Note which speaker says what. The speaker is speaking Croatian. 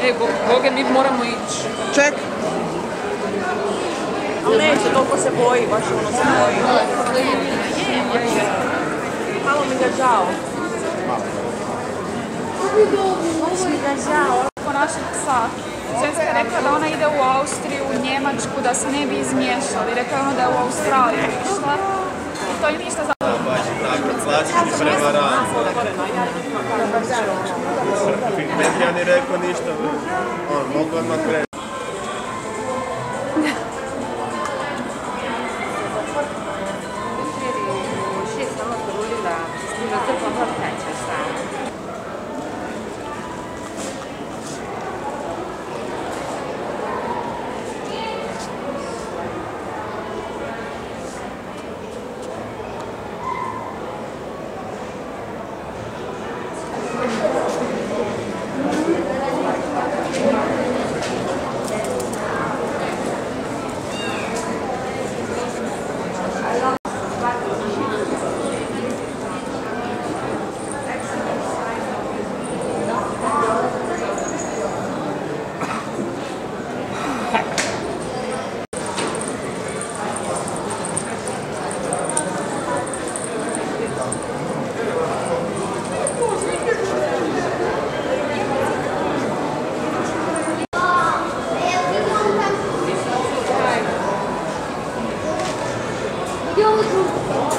Speaker 1: Boge, mi moramo ići.
Speaker 2: Ček.
Speaker 3: Ali neće, toliko se boji, baš ono se boji. Malo mi ga žao. Baš mi ga žao.
Speaker 1: Po našeg psa. Ženska je rekla da ona ide u Austriju, u Njemačku, da se ne bi izmiješali. Rekla je ona da je u Australiju išla. I to je ništa za...
Speaker 4: Baš tako, klasični prevarant. Ne bi ja ni rekao ništa, mogu odmah kreći.
Speaker 5: Yo,